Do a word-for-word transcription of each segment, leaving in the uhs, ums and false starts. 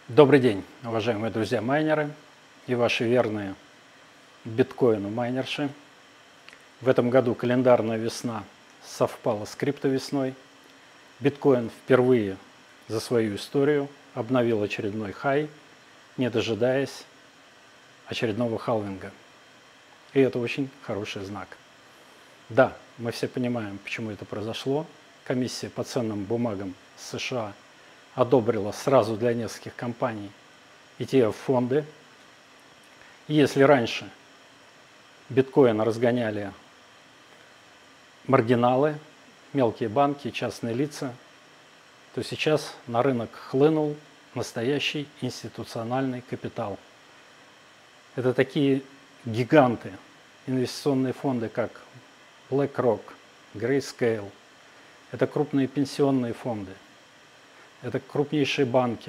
Добрый день, уважаемые друзья-майнеры и ваши верные биткоину-майнерши. В этом году календарная весна совпала с криптовесной. Биткоин впервые за свою историю обновил очередной хай, не дожидаясь очередного халвинга. И это очень хороший знак. Да, мы все понимаем, почему это произошло. Комиссия по ценным бумагам США одобрила сразу для нескольких компаний и ти эф-фонды. И если раньше биткоин разгоняли маргиналы, мелкие банки, частные лица, то сейчас на рынок хлынул настоящий институциональный капитал. Это такие гиганты, инвестиционные фонды, как BlackRock, Grayscale. Это крупные пенсионные фонды. Это крупнейшие банки.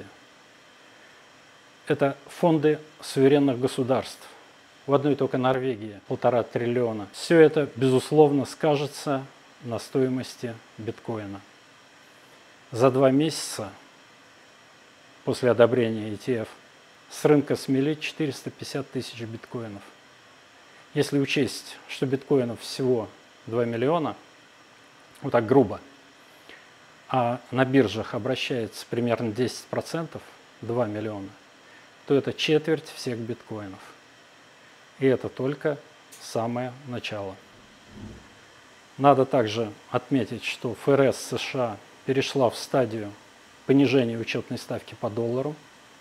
Это фонды суверенных государств. В одной только Норвегии полтора триллиона. Все это, безусловно, скажется на стоимости биткоина. За два месяца после одобрения и ти эф с рынка смели четыреста пятьдесят тысяч биткоинов. Если учесть, что биткоинов всего два миллиона, вот так грубо, а на биржах обращается примерно десять процентов, два миллиона, то это четверть всех биткоинов. И это только самое начало. Надо также отметить, что эф эр эс США перешла в стадию понижения учетной ставки по доллару.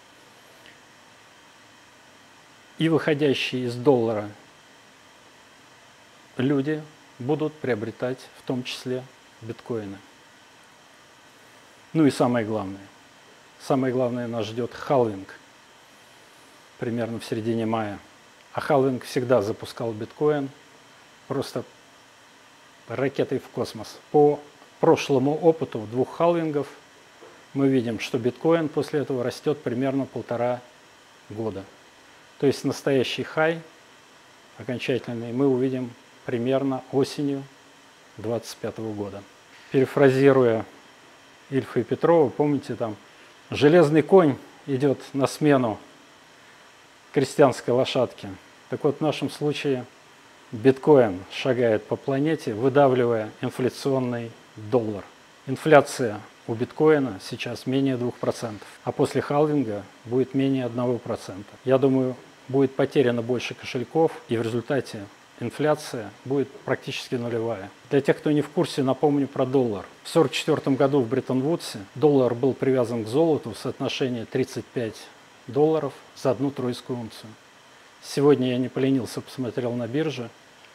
И выходящие из доллара люди будут приобретать в том числе биткоины. Ну и самое главное. Самое главное нас ждет халвинг примерно в середине мая. А халвинг всегда запускал биткоин просто ракетой в космос. По прошлому опыту двух халвингов мы видим, что биткоин после этого растет примерно полтора года. То есть настоящий хай окончательный мы увидим примерно осенью две тысячи двадцать пятого года. Перефразируя Ильфа и Петрова, помните, там железный конь идет на смену крестьянской лошадке. Так вот, в нашем случае биткоин шагает по планете, выдавливая инфляционный доллар. Инфляция у биткоина сейчас менее двух процентов, а после халвинга будет менее одного процента. Я думаю, будет потеряно больше кошельков, и в результате инфляция будет практически нулевая. Для тех, кто не в курсе, напомню про доллар. В тысяча девятьсот сорок четвёртом году в Бреттон-Вудсе доллар был привязан к золоту в соотношении тридцать пять долларов за одну тройскую унцию. Сегодня я не поленился, посмотрел на бирже.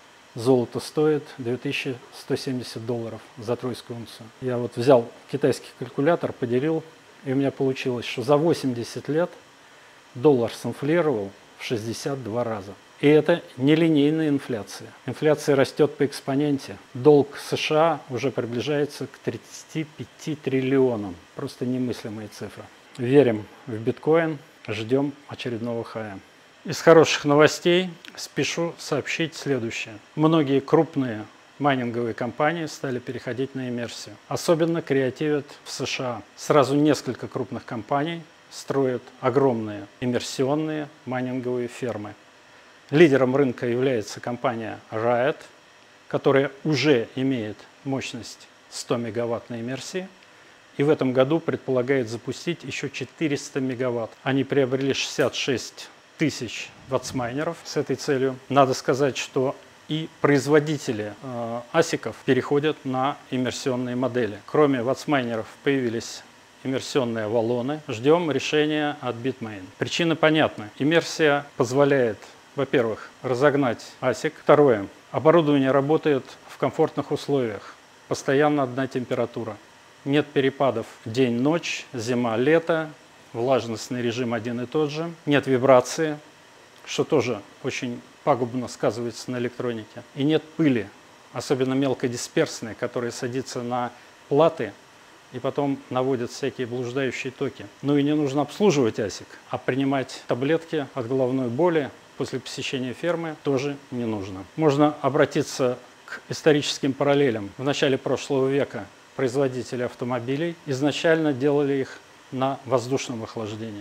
Золото стоит две тысячи сто семьдесят долларов за тройскую унцию. Я вот взял китайский калькулятор, поделил, и у меня получилось, что за восемьдесят лет доллар синфлировал в шестьдесят два раза. И это нелинейная инфляция. Инфляция растет по экспоненте. Долг США уже приближается к тридцати пяти триллионам. Просто немыслимые цифры. Верим в биткоин, ждем очередного хая. Из хороших новостей спешу сообщить следующее. Многие крупные майнинговые компании стали переходить на иммерсию. Особенно креативят в США. Сразу несколько крупных компаний строят огромные иммерсионные майнинговые фермы. Лидером рынка является компания Riot, которая уже имеет мощность сто мегаватт на иммерсии и в этом году предполагает запустить еще четыреста мегаватт. Они приобрели шестьдесят шесть тысяч ватсмайнеров с этой целью. Надо сказать, что и производители э, асиков переходят на иммерсионные модели. Кроме ватсмайнеров появились иммерсионные валоны. Ждем решения от Bitmain. Причина понятна. Иммерсия позволяет, во-первых, разогнать асик. Второе. Оборудование работает в комфортных условиях. Постоянно одна температура. Нет перепадов день-ночь, зима-лето. Влажностный режим один и тот же. Нет вибрации, что тоже очень пагубно сказывается на электронике. И нет пыли, особенно мелкодисперсной, которая садится на платы и потом наводит всякие блуждающие токи. Ну и не нужно обслуживать асик, а принимать таблетки от головной боли после посещения фермы тоже не нужно. Можно обратиться к историческим параллелям. В начале прошлого века производители автомобилей изначально делали их на воздушном охлаждении.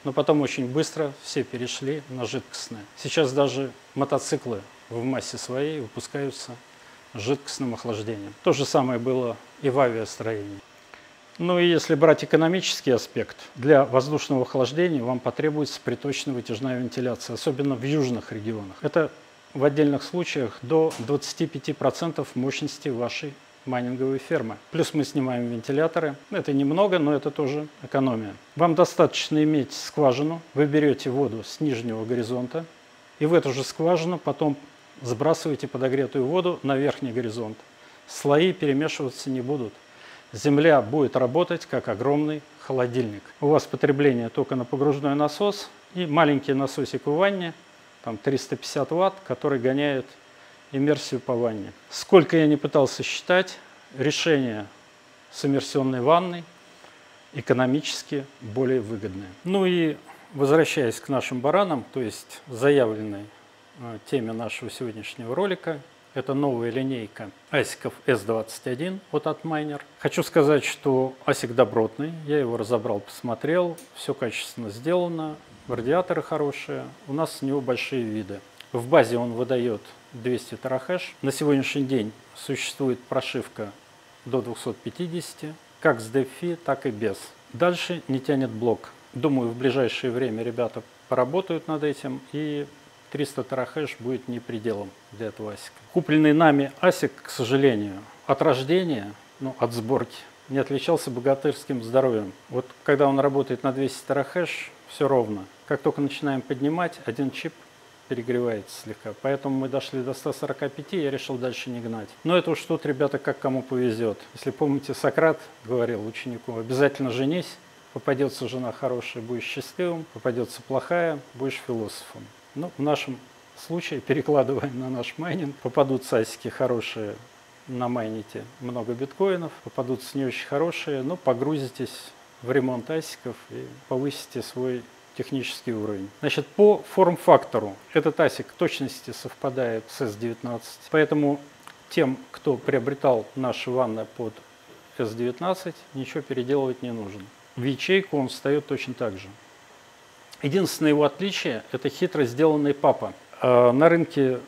но потом очень быстро все перешли на жидкостное. Сейчас даже мотоциклы в массе своей выпускаются жидкостным охлаждением. То же самое было и в авиастроении. Ну и если брать экономический аспект, для воздушного охлаждения вам потребуется приточно-вытяжная вентиляция, особенно в южных регионах. Это в отдельных случаях до двадцати пяти процентов мощности вашей майнинговой фермы. Плюс мы снимаем вентиляторы. Это немного, но это тоже экономия. Вам достаточно иметь скважину. Вы берете воду с нижнего горизонта и в эту же скважину потом сбрасываете подогретую воду на верхний горизонт. Слои перемешиваться не будут. Земля будет работать как огромный холодильник. У вас потребление только на погружной насос и маленький насосик в ванне, там триста пятьдесят ватт, который гоняет иммерсию по ванне. Сколько я не пытался считать, решение с иммерсионной ванной экономически более выгодное. Ну и возвращаясь к нашим баранам, то есть заявленной э, теме нашего сегодняшнего ролика, это новая линейка асиков эс двадцать один от Antminer. Хочу сказать, что асик добротный, я его разобрал, посмотрел, все качественно сделано, радиаторы хорошие, у нас с него большие виды. В базе он выдает двести терахэш. На сегодняшний день существует прошивка до двухсот пятидесяти, как с дефи, так и без. Дальше не тянет блок. Думаю, в ближайшее время ребята поработают над этим, и триста терахэш будет не пределом для этого асика. Купленный нами асик, к сожалению, от рождения, ну, от сборки, не отличался богатырским здоровьем. Вот когда он работает на двести терахэш, все ровно. Как только начинаем поднимать, один чип перегревается слегка. Поэтому мы дошли до ста сорока пяти, я решил дальше не гнать. Но это уж тут, ребята, как кому повезет. Если помните, Сократ говорил ученику: обязательно женись, попадется жена хорошая, будешь счастливым, попадется плохая, будешь философом. Ну, в нашем случае, перекладываем на наш майнинг, попадутся асики хорошие, намайните много биткоинов, попадутся не очень хорошие, но погрузитесь в ремонт асиков и повысите свой технический уровень. Значит, по форм-фактору этот асик в точности совпадает с эс девятнадцать, поэтому тем, кто приобретал наши ванны под эс девятнадцать, ничего переделывать не нужно. В ячейку он встает точно так же. Единственное его отличие – это хитро сделанный папа. На рынке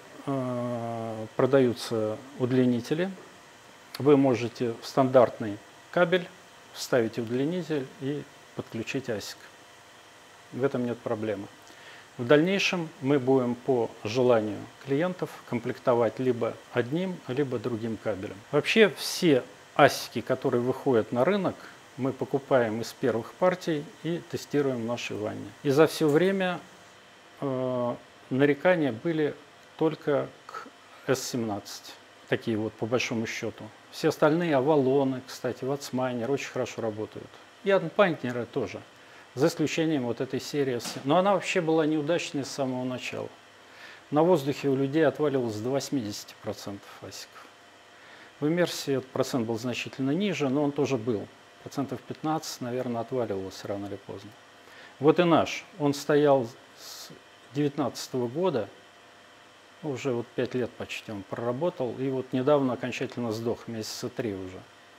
продаются удлинители. Вы можете в стандартный кабель вставить удлинитель и подключить асик. В этом нет проблемы. В дальнейшем мы будем по желанию клиентов комплектовать либо одним, либо другим кабелем. Вообще все асики, которые выходят на рынок, мы покупаем из первых партий и тестируем в нашей ванне. И за все время э, нарекания были только к эс семнадцать. Такие вот по большому счету. Все остальные, Авалоны, кстати, Ватсмайнер очень хорошо работают. И Antminer тоже. За исключением вот этой серии. Но она вообще была неудачной с самого начала. На воздухе у людей отваливалось до восьмидесяти процентов асиков. В иммерсии этот процент был значительно ниже, но он тоже был. Процентов пятнадцать, наверное, отваливалось рано или поздно. Вот и наш. Он стоял с две тысячи девятнадцатого года, уже вот пять лет почти он проработал, и вот недавно окончательно сдох, месяца три уже.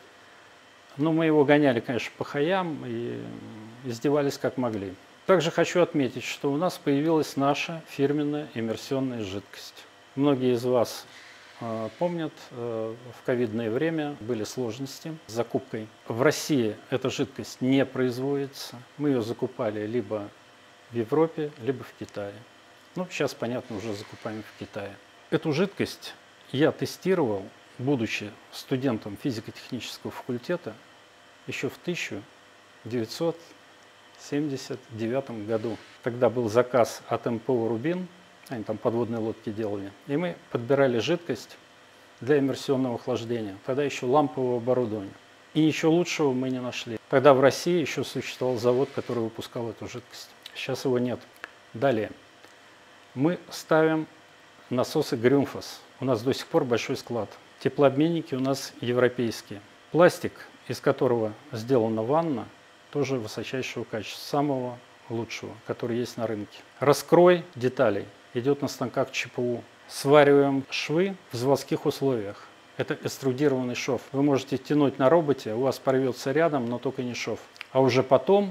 Но мы его гоняли, конечно, по хаям и издевались как могли. Также хочу отметить, что у нас появилась наша фирменная иммерсионная жидкость. Многие из вас помнят, в ковидное время были сложности с закупкой. В России эта жидкость не производится. Мы ее закупали либо в Европе, либо в Китае. Ну, сейчас, понятно, уже закупаем в Китае. Эту жидкость я тестировал, будучи студентом физико-технического факультета, еще в тысяча девятьсот семьдесят девятом году. Тогда был заказ от эм пэ о «Рубин». Они там подводные лодки делали. И мы подбирали жидкость для иммерсионного охлаждения. Тогда еще лампового оборудования. И ничего лучшего мы не нашли. Тогда в России еще существовал завод, который выпускал эту жидкость. Сейчас его нет. Далее. Мы ставим насосы Грюмфос. У нас до сих пор большой склад. Теплообменники у нас европейские. Пластик, из которого сделана ванна, тоже высочайшего качества. Самого лучшего, который есть на рынке. Раскрой деталей идет на станках ЧПУ. Свариваем швы в заводских условиях. Это экструдированный шов. Вы можете тянуть на роботе, у вас порвется рядом, но только не шов. А уже потом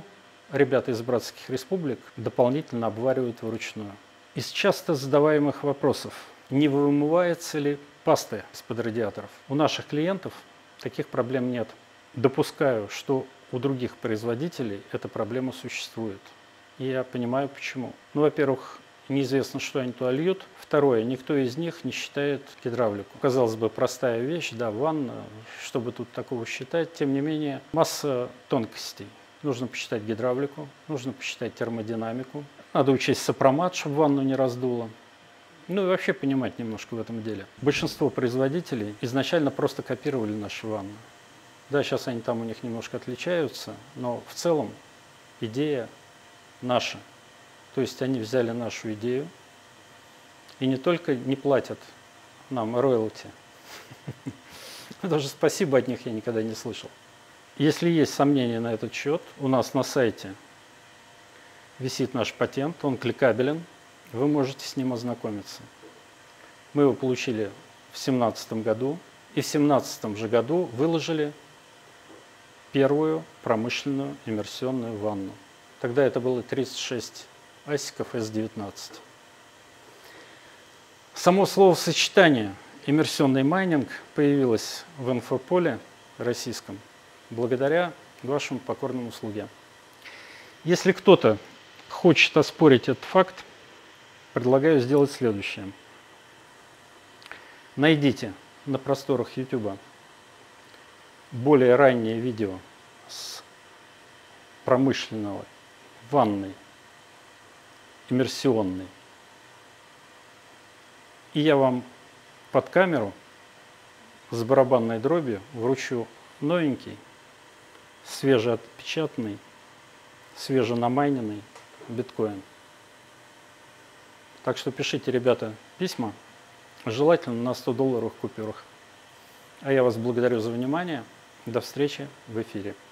ребята из братских республик дополнительно обваривают вручную. Из часто задаваемых вопросов: не вымывается ли паста из-под радиаторов? У наших клиентов таких проблем нет. Допускаю, что у других производителей эта проблема существует. И я понимаю, почему. Ну, во-первых, неизвестно, что они туда льют. Второе, никто из них не считает гидравлику. Казалось бы, простая вещь, да, ванна, чтобы тут такого считать. Тем не менее, масса тонкостей. Нужно посчитать гидравлику, нужно посчитать термодинамику. Надо учесть сопромат, чтобы ванну не раздуло. Ну и вообще понимать немножко в этом деле. Большинство производителей изначально просто копировали наши ванны. Да, сейчас они там у них немножко отличаются, но в целом идея наша. То есть они взяли нашу идею и не только не платят нам роялти, даже спасибо от них я никогда не слышал. Если есть сомнения на этот счет, у нас на сайте висит наш патент, он кликабелен, вы можете с ним ознакомиться. Мы его получили в две тысячи семнадцатом году, и в две тысячи семнадцатом же году выложили первую промышленную иммерсионную ванну. Тогда это было тридцать шесть асиков эс девятнадцать. Само словосочетание «иммерсионный майнинг» появилось в инфополе российском благодаря вашим покорным услугам. Если кто-то хочет оспорить этот факт, предлагаю сделать следующее. Найдите на просторах ютуба более раннее видео с промышленного ванной, иммерсионной. И я вам под камеру с барабанной дробью вручу новенький, свежеотпечатанный, свеженамайненный биткоин. Так что пишите, ребята, письма, желательно на сто долларовых купюрах. А я вас благодарю за внимание. До встречи в эфире.